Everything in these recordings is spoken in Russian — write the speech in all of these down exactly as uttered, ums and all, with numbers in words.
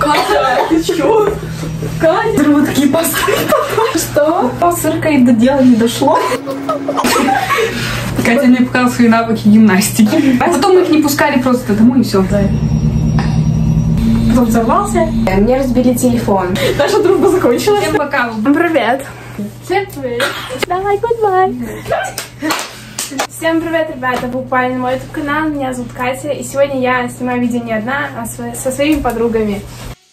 Катя, ты чё? Катя, вот такие посты. Что? С Иркой до дела не дошло. Катя мне показала свои навыки гимнастики. А потом мы их не пускали просто домой и все. Потом взорвался. Мне разбили телефон. Наша дружба закончилась. Всем пока. Привет. Всем привет. Давай, гудбай. Всем привет, ребята. Вы попали на мой YouTube-канал. Меня зовут Катя. И сегодня я снимаю видео не одна, а со своими подругами.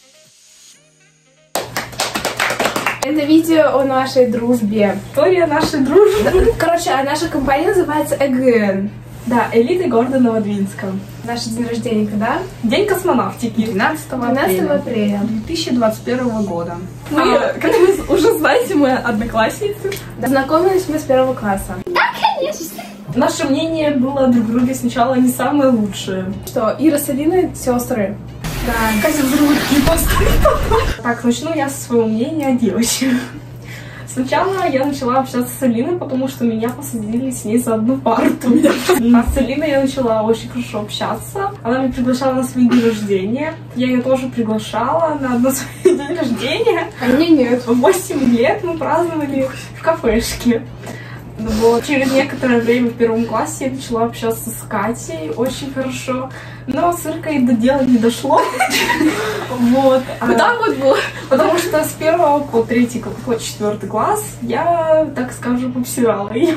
Это видео о нашей дружбе. История нашей дружбы. Короче, а наша компания называется ЭГН. Да, элиты города Новодвинска. Наш день рождения когда? День космонавтики. двенадцатого апреля две тысячи двадцать первого года. Мы, а, как вы уже знаете, мы одноклассницы. Да. Знакомились мы с первого класса. Да, конечно. Наше мнение было друг друга сначала не самое лучшее. Что, Ира с Алиной сестры. Да. Катя взрывает такие посты. Так, начну я со своего мнения о девочке. Сначала я начала общаться с Алиной, потому что меня посадили с ней за одну парту. А с Алиной я начала очень хорошо общаться. Она меня приглашала на свои дни рождения. Я ее тоже приглашала на, на свой день рождения. А мне нет. В восемь лет мы праздновали в кафешке. Вот. Через некоторое время в первом классе я начала общаться с Катей очень хорошо. Но с Иркой до дела не дошло. Вот. Куда вот было? Потому что с первого по третий, по четвертый класс я, так скажем, обсирала ее.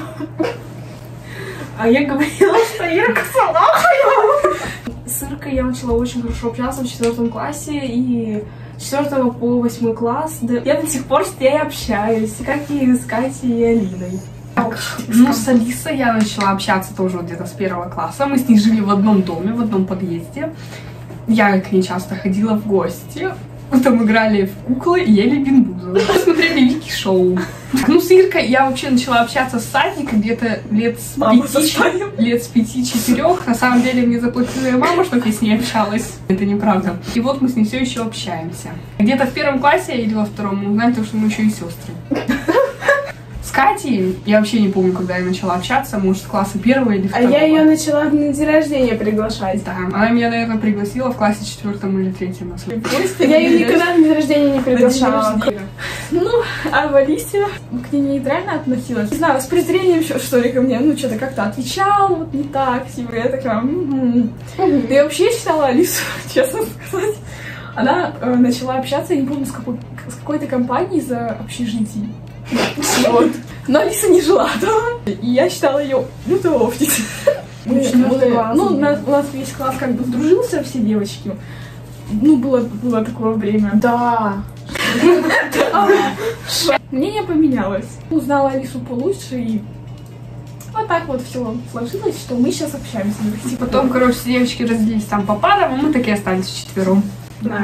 А я говорила, что Ирка салахая. С Иркой я начала очень хорошо общаться в четвертом классе, и с четвертого по восьмой класс да, я до сих пор с ней общаюсь, как и с Катей и Алиной. Ну, с Алисой я начала общаться тоже где-то с первого класса. Мы с ней жили в одном доме, в одном подъезде. Я к ней часто ходила в гости. Мы там играли в куклы и ели бинбузу. Смотрели Вики шоу. Ну, с Иркой я вообще начала общаться с садика где-то лет с пяти, лет с пяти-четырех. На самом деле мне заплатила ее мама, чтобы я с ней общалась. Это неправда. И вот мы с ней все еще общаемся. Где-то в первом классе или во втором мы узнали, что мы еще и сестры. С Катей я вообще не помню, когда я начала общаться, может, с класса первого или второго. А я ее начала на день рождения приглашать. Да, она меня, наверное, пригласила в классе четвертом или третьем. Я ее никогда на день рождения не приглашала. Ну, а в Алисе к ней нейтрально относилась. Не знаю, с презрением, что ли, ко мне. Ну, что-то как-то отвечала, вот не так, типа, я такая... Да я вообще считала Алису, честно сказать. Она э, начала общаться, я не помню, с, какой, с какой-то компанией за общежитие. Вот. Но Алиса не жила там. И я считала ее лютой овцей. Ну, у нас весь класс как бы сдружился, все девочки. Ну, было, было такое время. Да. Мнение поменялось. Узнала Алису получше, и вот так вот все сложилось, что мы сейчас общаемся. Потом, короче, все девочки разделились там по парам, а мы так и остались вчетвером. Да.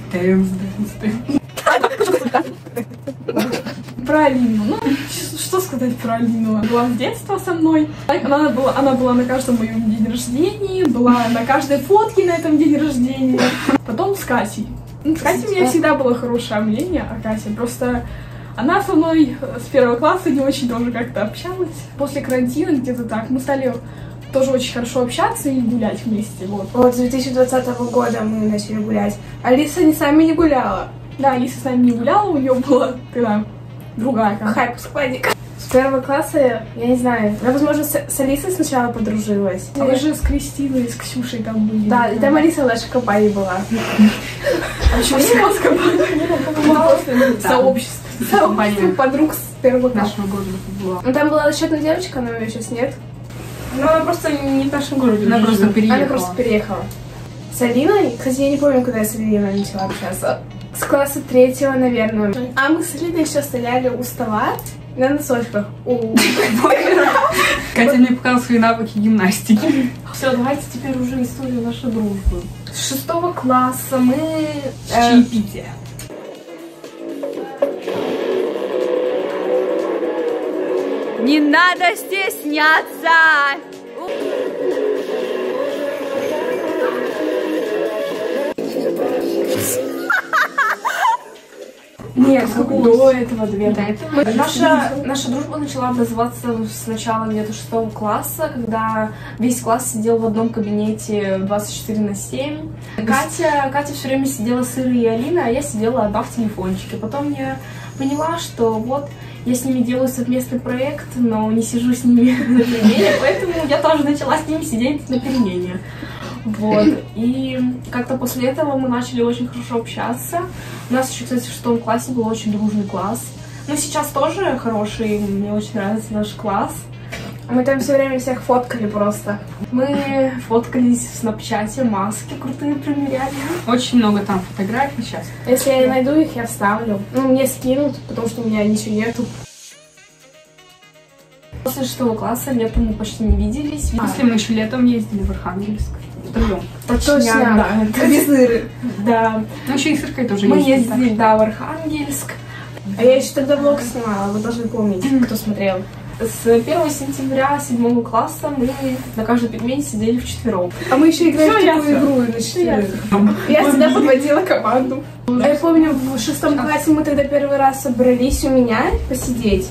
Про Алину. Ну, что сказать про Алину? Она была с детства со мной. Она была, она была на каждом моем дне рождения, была на каждой фотке на этом дне рождения. Потом с Катей. Ну, с Катей у меня всегда было хорошее мнение о Кате. Просто она со мной с первого класса не очень тоже как-то общалась. После карантина где-то так мы стали тоже очень хорошо общаться и гулять вместе. Вот. Вот с две тысячи двадцатого года мы начали гулять. Алиса не с нами не гуляла. Да, Алиса с нами не гуляла, у нее была тогда другая хайп-складик. С первого класса, я не знаю, я, возможно, с, с Алисой сначала подружилась. А вы же с Кристиной, с Ксюшей там были. Да, и там Алиса в нашей компании была. А почему не у вас компания? Сообщество. Сообщество подруг с первого класса. Нашего города была. Ну там была еще одна девочка, но ее сейчас нет. Ну она просто не в нашем городе, она просто переехала. Она просто переехала. С Алиной, кстати, я не помню, когда я с Алиной начала общаться. С класса третьего, наверное. А мы с Алиной еще стояли у стола на носочках. Катя мне показала свои навыки гимнастики. Все, давайте теперь уже историю нашей дружбы. С шестого класса мы... С чаепития. Не надо стесняться! Нет, до этого, наверное. До этого. Наша, наша дружба начала образоваться с начала где-то шестого класса, когда весь класс сидел в одном кабинете двадцать четыре на семь. Катя, Катя все время сидела с Ирой и Алиной, а я сидела одна в телефончике. Потом я поняла, что вот я с ними делаю совместный проект, но не сижу с ними на перемене, поэтому я тоже начала с ними сидеть на перемене. Вот. И как-то после этого мы начали очень хорошо общаться. У нас еще, кстати, в шестом классе был очень дружный класс. Но сейчас тоже хороший, мне очень нравится наш класс. Мы там все время всех фоткали просто. Мы фоткались в снапчате, маски крутые примеряли. Очень много там фотографий сейчас. Если я найду их, я вставлю. Ну, мне скинут, потому что у меня ничего нету. После шестого класса летом мы почти не виделись. После мы еще летом ездили в Архангельск. Втроем. Точно, да. Без Иры. Да. Ну еще и с Иркой тоже Мы ездили. ездили, да, в Архангельск. А я еще тогда влог снимала, вы должны помнить, кто смотрел. С первого сентября седьмого класса мы на каждой пельмени сидели вчетвером. А мы еще играли Всё в такую ясно. игру на четверых. Ясно. Я всегда подводила команду. А я помню, в шестом классе мы тогда первый раз собрались у меня посидеть.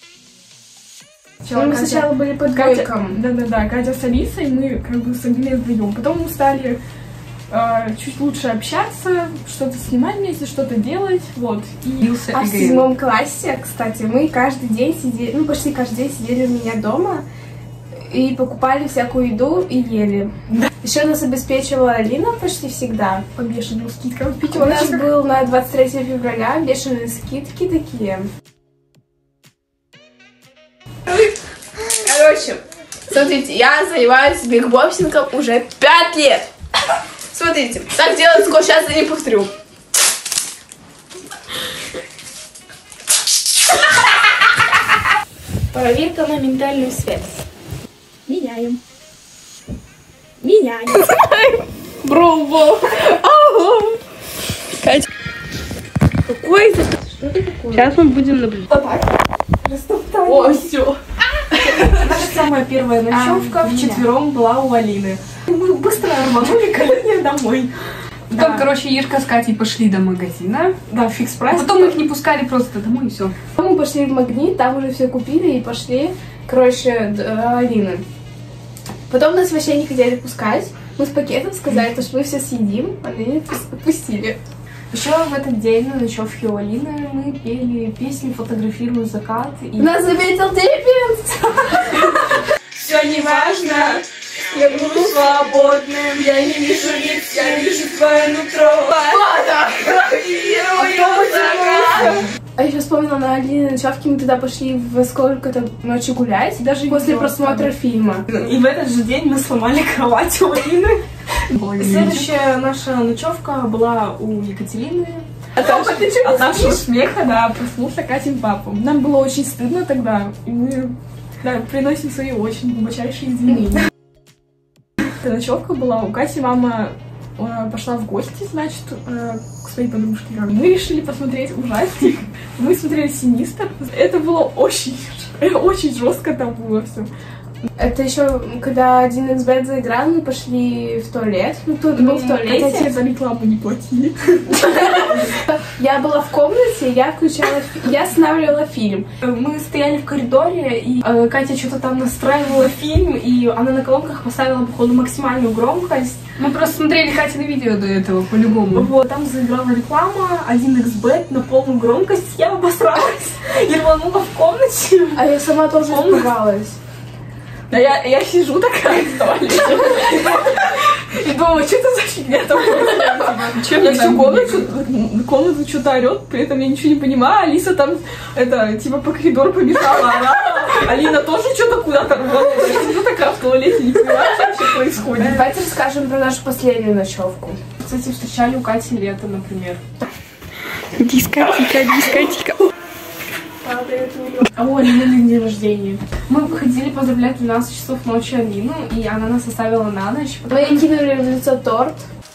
Мы сначала были под бойком. Да-да-да, Катя с Алисой, мы как бы согрели вдвоем. Потом мы стали э, чуть лучше общаться, что-то снимать вместе, что-то делать, вот. И... А в седьмом классе, кстати, мы каждый день сидели, ну почти каждый день сидели у меня дома и покупали всякую еду и ели. Еще нас обеспечивала Алина почти всегда. По бешеным скидкам в У нас был на двадцать третье февраля бешеные скидки такие. Короче, смотрите, я занимаюсь бигбоксингом уже пять лет. Смотрите, так делать сколько сейчас я не повторю. Проверка на ментальную связь. Меняем. Меняем. Брово. Катя. Какой это? Что это такое? Сейчас мы будем наблюдать. Вот так. О, все. Наша самая первая ночевка А, вчетвером была у Алины. Мы быстро рванули к Алине домой. Потом, короче, Ирка с Катей пошли до магазина. Да, фикс прайс. Потом их не пускали просто домой и все. Мы пошли в Магнит, там уже все купили и пошли, короче, до Алины. Потом нас вообще не хотели пускать. Мы с пакетом сказали, что мы все съедим, они отпустили. Еще в этот день на ночевке у Алины мы пели песню «Фотографирую закат». И... Нас заметил Диппинс! Все не важно, я буду свободным, я не вижу лиц, я вижу твое нутро. Фотографирую закат! А еще вспомнила, на Алине ночевке мы тогда пошли в сколько-то ночи гулять, даже после просмотра фильма. И в этот же день мы сломали кровать у Алины. Следующая наша ночевка была у Екатерины. А там От нашего смеха, да, проснулся Катин папа. Нам было очень стыдно тогда, и мы да, приносим свои очень глубочайшие извинения. Эта ночевка была, у Кати мама э, пошла в гости, значит, э, к своей подружке. Мы решили посмотреть ужастик. Мы смотрели «Синистер». Это было очень, очень жестко там было все. Это еще, когда один икс бет заиграл, мы пошли в туалет. Ну, кто-то был в Хотя туалете. за рекламу не платили. Я была в комнате, я включала, фи- я останавливала фильм. Мы стояли в коридоре, и э, Катя что-то там настраивала фильм, и она на колонках поставила, походу, максимальную громкость. Мы просто смотрели Катины видео до этого, по-любому. Вот, там заиграла реклама, один икс бет на полную громкость, я обосралась и рванула в комнате. А я сама тоже Комната. испугалась. А я, я сижу такая в туалете и думаю, что это за фигня там? Я всю комнату, комнату что-то орет, при этом я ничего не понимаю. Алиса там, это, типа, по коридору побежала, орала. Алина тоже что-то куда-то рванула. Я сижу такая в туалете, не понимаю, что вообще происходит. Давайте расскажем про нашу последнюю ночевку. Кстати, встречали у Кати лето, например. Дискотека, дискотека. А у Алины день рождения. Мы ходили поздравлять в двенадцать часов ночи Алину, и она нас оставила на ночь. Мы ей кинули в лицо торт.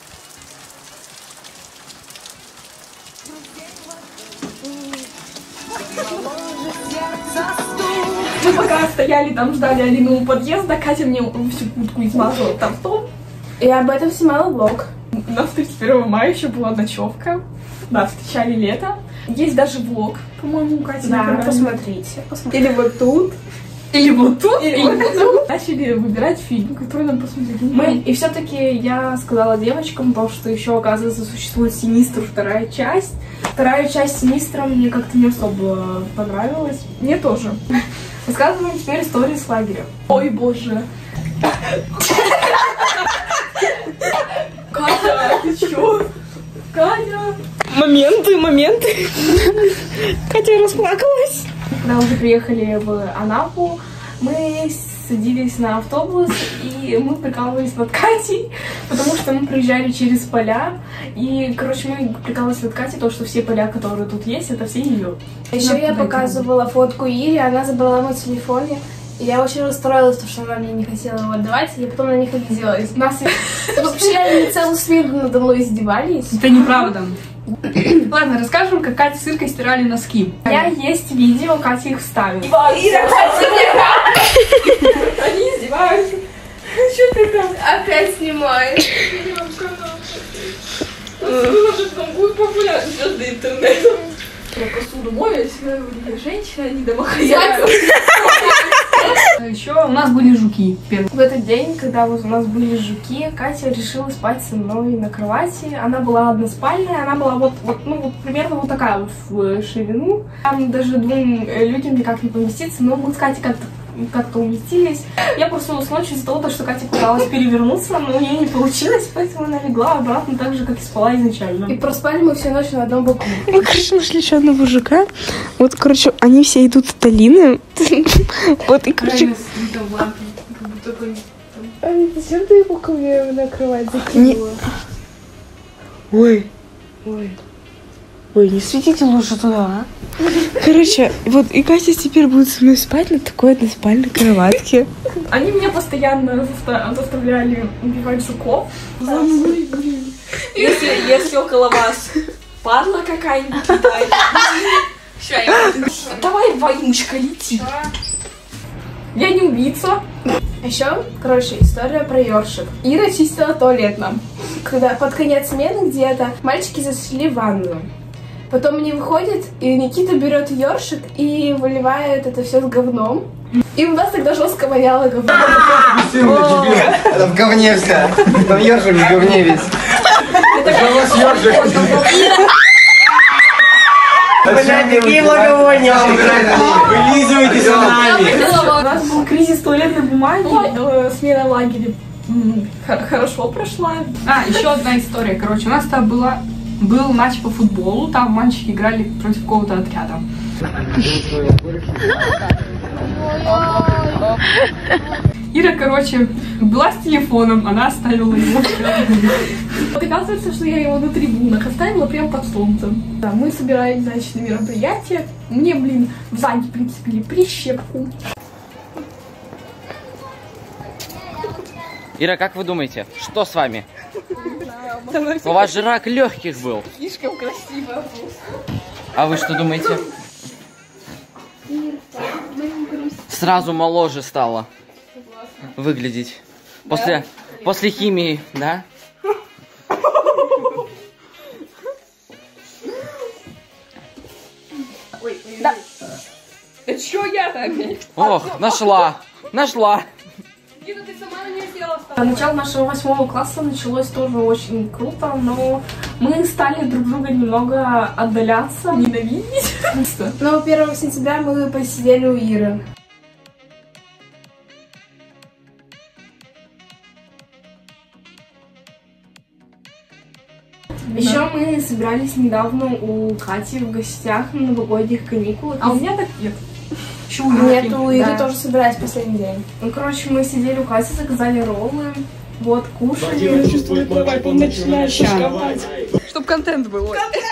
Мы пока стояли там, ждали Алину у подъезда, Катя мне всю куртку измазала тортом. Я об этом снимала влог. У нас тридцать первого мая еще была ночевка. Да, встречали лето. Есть даже влог, по-моему, у Кати. Да, посмотрите, посмотрите. Или вот тут. Или вот тут. Или вот тут. Начали выбирать фильм, который нам посмотреть. Мы, и все-таки я сказала девочкам то, что еще, оказывается, существует «Синистр» вторая часть. Вторая часть «Синистра» мне как-то не особо понравилась. Мне тоже. Рассказываем теперь историю с лагерем. Ой, боже. Катя, ты чё? Катя. Моменты, моменты. Катя расплакалась. Когда уже приехали в Анапу, мы садились на автобус, и мы прикалывались над Катей, потому что мы проезжали через поля, и, короче, мы прикалывались над Катей, то, что все поля, которые тут есть, это все ее. Еще я показывала фотку Ире, она забрала мой телефон, и я очень расстроилась, что она мне не хотела его отдавать, и я потом на них обиделась. Нас вообще они целую смену надо мной издевались. Это неправда. Ладно, расскажем, как Катя с Иркой стирали носки. У меня есть видео, Катя их вставит. Ира, Они издеваются. Что ты там? опять снимаешь. Будет популярен звезды интернета. Я посуду мою, я всегда говорю, я женщина, а не домохозяйка. Еще у нас были жуки. В этот день, когда вот у нас были жуки, Катя решила спать со мной на кровати. Она была односпальная, она была вот, вот, ну, вот примерно вот такая вот в ширину. Там даже двум людям никак не поместиться, но мы с Катей как-то как-то уместились. Я проснулась ночью из-за того, что Катя пыталась перевернуться, но ей не получилось, поэтому она легла обратно так же, как и спала изначально. И проспали мы всю ночь на одном боку. Мы, короче, нашли еще одного мужика. Вот, короче, они все идут в долины. Вот, и, короче... Зачем ты его ко мне на кровать закинула? Ой, ой. Ой, не светите лучше туда, а? Короче, вот и Катя теперь будет со мной спать на такой односпальной кроватке. Они меня постоянно заставляли убивать жуков. Если, если около вас падла какая-нибудь, давай, вонючка, лети. Я не убийца. Еще, короче, история про ёршик. Ира чистила туалет нам. Когда под конец смены где-то мальчики зашли в ванную. Потом они выходят, и Никита берет ёршик и выливает это все с говном. И у нас тогда жестко воняло говно. Это в говне вся. Там ёршик в говне весь. Это у вас ёршик. Блядь, какие благовония! Вылизывайте с нами! У нас был кризис туалетной бумаги. Смена лагеря хорошо прошла. А, еще одна история. Короче, у нас там была, был матч по футболу, там мальчики играли против какого-то отряда. Ира, короче, была с телефоном, она оставила его. Вот оказывается, что я его на трибунах оставила прямо под солнцем. Да, мы собирались, значит, на мероприятие. Мне, блин, в задний прицепили прищепку. Ира, как вы думаете, что с вами? У вас же рак легких был. Слишком красиво. А вы что думаете? Сразу моложе стало выглядеть. После, после химии, да? Да. Да чё я-то опять? Ох, нашла, нашла. Начало нашего восьмого класса началось тоже очень круто, но мы стали друг друга немного отдаляться, ненавидеть. Но первого сентября мы посидели у Иры. Еще мы собирались недавно у Кати в гостях на новогодних каникулах. А у меня так нет. Нет, у Иры Да. тоже собирались последний день. Ну, короче, мы сидели у Кати, заказали роллы, вот, кушали. Чтоб контент был.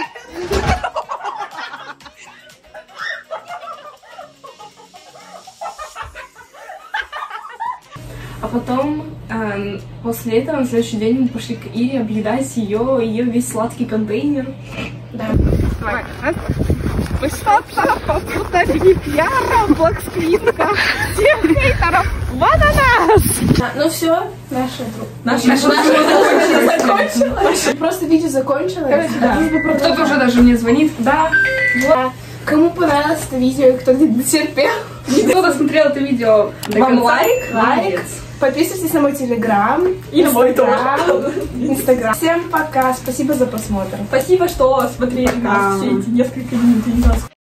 А потом, эм, после этого, на следующий день мы пошли к Ире объедать ее, ее весь сладкий контейнер. Да. Давай. Раз. Высота попутно пьяна, блоксквинка. Всех хейтеров в ананас. А, ну все, наша друг. Наша Наша закончилась. Просто видео закончилось. Да. Кто-то уже даже мне звонит. Да. Вот. Кому понравилось это видео и кто дотерпел, Кто-то смотрел это видео. Вам лайк. лайк. Подписывайтесь на мой телеграм. И на мой тоже. Инстаграм. Всем пока. Спасибо за просмотр. Спасибо, что смотрели нас все эти несколько минут.